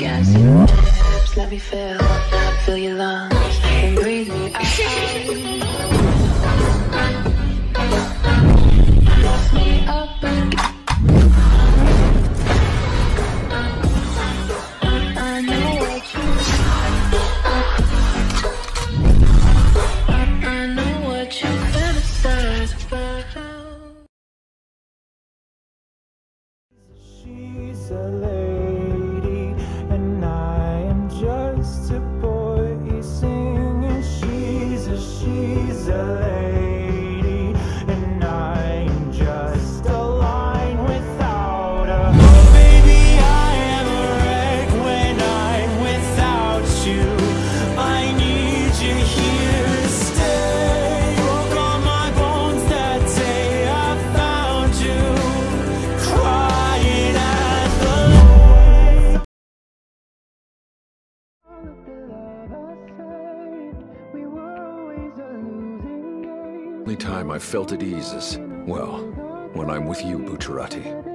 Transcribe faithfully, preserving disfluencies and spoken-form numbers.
Gas in your lips, let me feel, fill your lungs and breathe me out. Lift me up and I know what you I know what you fantasize about. She's a lady, and I am just a boy singing. She's a, she's a lady, and I am just a line without a. Oh, baby, I am a wreck when I'm without you. I need you here to stay. Broke all my bones that day I found you, crying at the lake. All of the love I saved, we were always a losing game. The only time I felt at ease is, well, when I'm with you, Bucciarati.